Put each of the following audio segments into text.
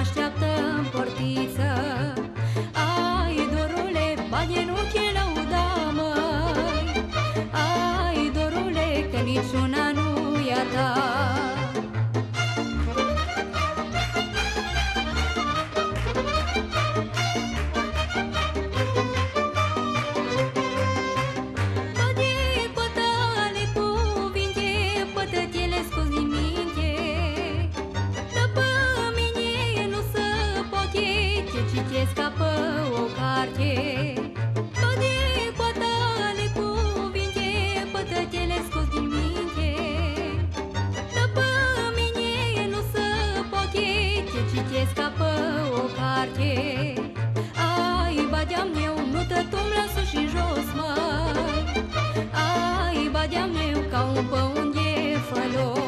așteaptă în portiță. Ai, dorule, bani nu te lăuda, măi. Ai, dorule, că niciuna nu e a ta. Ce scapă o carte, toate coatale cuvinte, pătătele scos din minte. După mine nu se poate, ce citesc scapă o carte. Ai, badeam meu, nu tătum la sus și jos, măi. Ai, badeam meu, ca un păun de fălos.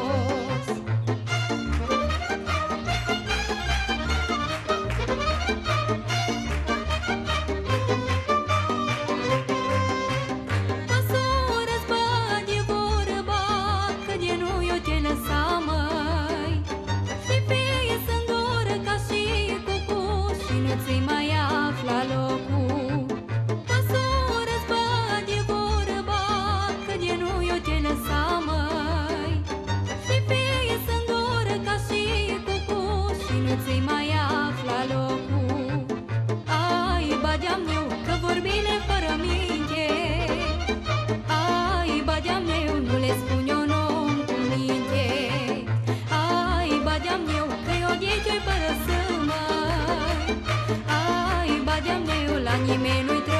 Nu-ți mai afla locul. Măsură-ți bani vorba, că de nu eu te lăsa, măi. Și fie să-ndoră ca și cucuș și nu-ți mai afla locul. Ai, badeam eu, că vorbile fără minte. Ai, badeam eu, nu le spun eu om cu minte. Ai, badeam eu, că eu de ce-i părăsă, măi. Ai, badeam eu, la nimeni nu-i